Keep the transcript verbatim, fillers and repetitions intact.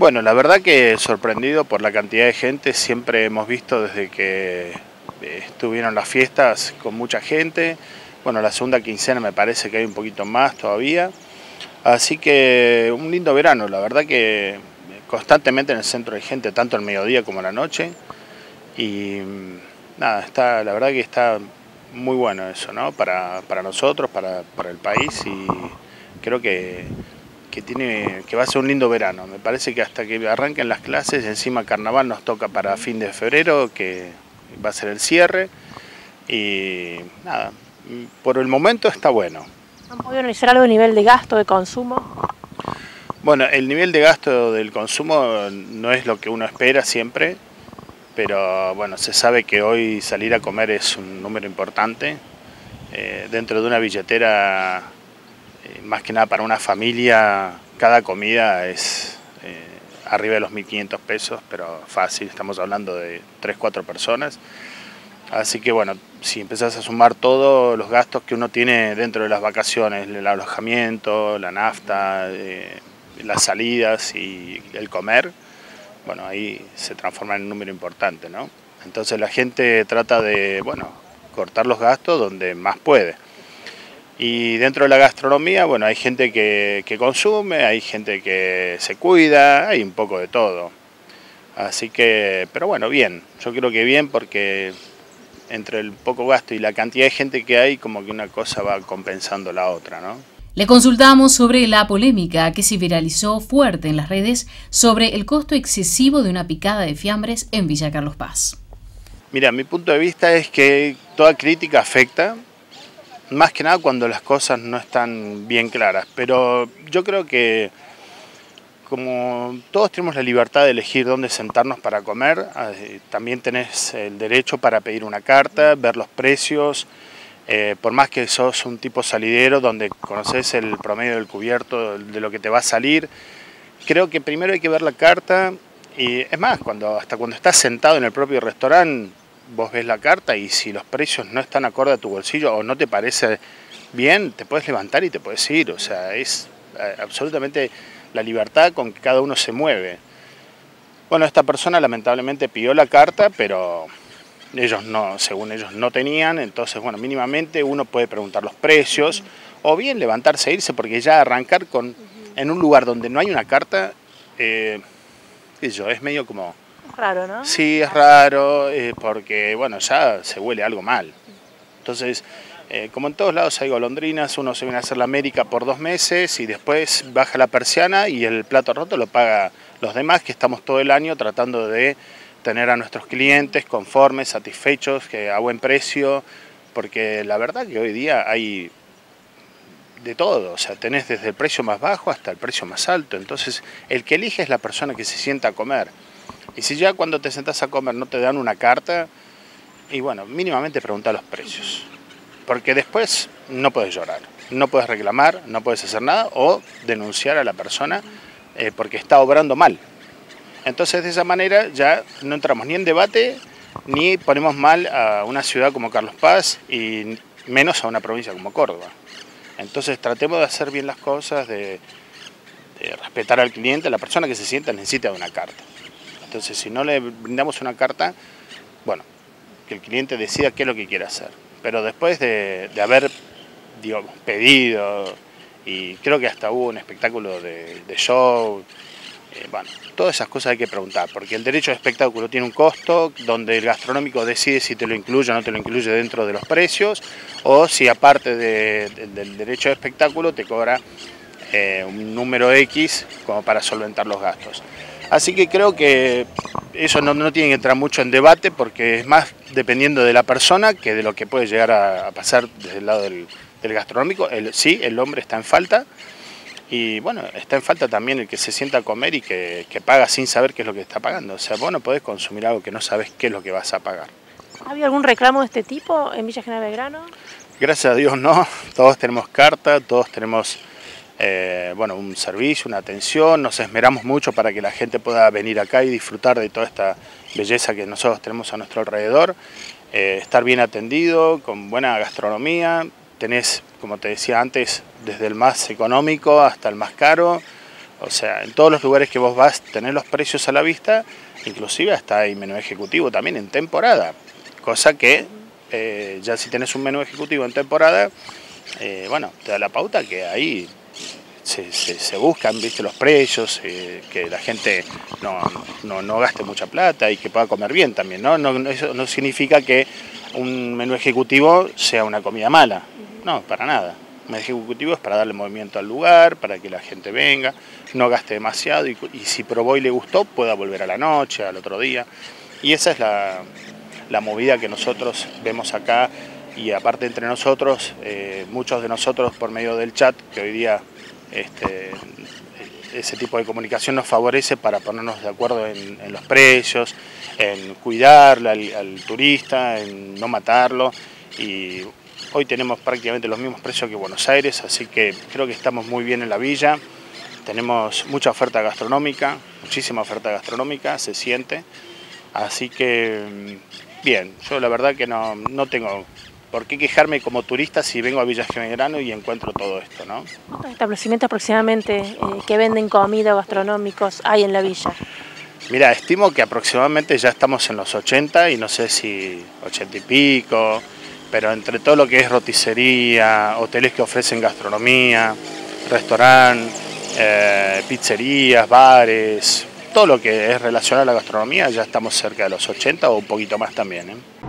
Bueno, la verdad que sorprendido por la cantidad de gente. Siempre hemos visto desde que eh, estuvieron las fiestas con mucha gente. Bueno, la segunda quincena me parece que hay un poquito más todavía. Así que un lindo verano, la verdad que constantemente en el centro hay gente, tanto al mediodía como a la noche. Y nada, está, la verdad que está muy bueno eso, ¿no? Para, para nosotros, para, para el país, y creo que, que, tiene, que va a ser un lindo verano. Me parece que hasta que arranquen las clases, encima carnaval nos toca para fin de febrero, que va a ser el cierre. Y nada, por el momento está bueno. ¿Han podido analizar algo de nivel de gasto, de consumo? Bueno, el nivel de gasto del consumo no es lo que uno espera siempre, pero bueno, se sabe que hoy salir a comer es un número importante. Eh, dentro de una billetera, eh, más que nada para una familia, cada comida es eh, arriba de los mil quinientos pesos, pero fácil, estamos hablando de tres, cuatro personas. Así que bueno, si empezás a sumar todos los gastos que uno tiene dentro de las vacaciones, el alojamiento, la nafta, eh, las salidas y el comer, bueno, ahí se transforma en un número importante, ¿no? Entonces la gente trata de, bueno, cortar los gastos donde más puede. Y dentro de la gastronomía, bueno, hay gente que, que consume, hay gente que se cuida, hay un poco de todo. Así que, pero bueno, bien, yo creo que bien porque entre el poco gasto y la cantidad de gente que hay, como que una cosa va compensando la otra, ¿no? Le consultamos sobre la polémica que se viralizó fuerte en las redes sobre el costo excesivo de una picada de fiambres en Villa Carlos Paz. Mira, mi punto de vista es que toda crítica afecta, más que nada cuando las cosas no están bien claras, pero yo creo que como todos tenemos la libertad de elegir dónde sentarnos para comer, también tenés el derecho para pedir una carta, ver los precios. Eh, por más que sos un tipo salidero donde conoces el promedio del cubierto de lo que te va a salir, creo que primero hay que ver la carta. Y es más, cuando, hasta cuando estás sentado en el propio restaurante, vos ves la carta y si los precios no están acorde a tu bolsillo o no te parece bien, te puedes levantar y te puedes ir. O sea, es eh, absolutamente la libertad con que cada uno se mueve. Bueno, esta persona lamentablemente pidió la carta, pero ellos no, según ellos no tenían, entonces bueno, mínimamente uno puede preguntar los precios, o bien levantarse e irse, porque ya arrancar con, en un lugar donde no hay una carta, eh, eso, es medio como... Raro, ¿no? Sí, es raro, eh, porque bueno, ya se huele algo mal. Entonces, eh, como en todos lados hay golondrinas, uno se viene a hacer la América por dos meses y después baja la persiana y el plato roto lo paga los demás, que estamos todo el año tratando de tener a nuestros clientes conformes, satisfechos, que a buen precio, porque la verdad que hoy día hay de todo, o sea, tenés desde el precio más bajo hasta el precio más alto, entonces el que elige es la persona que se sienta a comer. Y si ya cuando te sentás a comer no te dan una carta, y bueno, mínimamente pregunta los precios, porque después no puedes llorar, no puedes reclamar, no puedes hacer nada, o denunciar a la persona eh, porque está obrando mal. Entonces de esa manera ya no entramos ni en debate, ni ponemos mal a una ciudad como Carlos Paz y menos a una provincia como Córdoba. Entonces tratemos de hacer bien las cosas, de, de respetar al cliente, la persona que se sienta necesita de una carta. Entonces si no le brindamos una carta, bueno, que el cliente decida qué es lo que quiere hacer. Pero después de, de haber digo, pedido, y creo que hasta hubo un espectáculo de, de show, Eh, bueno, todas esas cosas hay que preguntar, porque el derecho de espectáculo tiene un costo donde el gastronómico decide si te lo incluye o no te lo incluye dentro de los precios, o si aparte de, de, del derecho de espectáculo te cobra eh, un número X como para solventar los gastos. Así que creo que eso no, no tiene que entrar mucho en debate, porque es más dependiendo de la persona que de lo que puede llegar a, a pasar desde el lado del, del gastronómico. El, sí, el hombre está en falta. Y bueno, está en falta también el que se sienta a comer y que, que paga sin saber qué es lo que está pagando. O sea, vos no podés consumir algo que no sabes qué es lo que vas a pagar. ¿Ha habido algún reclamo de este tipo en Villa General Belgrano? Gracias a Dios no, todos tenemos carta, todos tenemos eh, bueno, un servicio, una atención, nos esmeramos mucho para que la gente pueda venir acá y disfrutar de toda esta belleza que nosotros tenemos a nuestro alrededor, eh, estar bien atendido, con buena gastronomía. Tenés, como te decía antes, desde el más económico hasta el más caro. O sea, en todos los lugares que vos vas tenés los precios a la vista, inclusive hasta hay menú ejecutivo también en temporada, cosa que eh, ya si tenés un menú ejecutivo en temporada, eh, bueno, te da la pauta que ahí se, se, se buscan, viste, los precios, eh, que la gente no, no, no gaste mucha plata y que pueda comer bien también, ¿no? No, eso no significa que un menú ejecutivo sea una comida mala, no, para nada. Un menú ejecutivo es para darle movimiento al lugar, para que la gente venga, no gaste demasiado y, y si probó y le gustó pueda volver a la noche, al otro día. Y esa es la, la movida que nosotros vemos acá y aparte entre nosotros, eh, muchos de nosotros por medio del chat, que hoy día este, ese tipo de comunicación nos favorece para ponernos de acuerdo en, en los precios, en cuidar al, al turista, en no matarlo y hoy tenemos prácticamente los mismos precios que Buenos Aires, así que creo que estamos muy bien en la villa, tenemos mucha oferta gastronómica, muchísima oferta gastronómica, se siente, así que bien, yo la verdad que no, no tengo por qué quejarme como turista si vengo a Villa General Belgrano y encuentro todo esto, ¿no? ¿Cuántos establecimientos aproximadamente eh, que venden comida o gastronómicos hay en la villa? Mira, estimo que aproximadamente ya estamos en los ochenta y no sé si ochenta y pico, pero entre todo lo que es roticería, hoteles que ofrecen gastronomía, restaurante, eh, pizzerías, bares, todo lo que es relacionado a la gastronomía, ya estamos cerca de los ochenta o un poquito más también, ¿eh?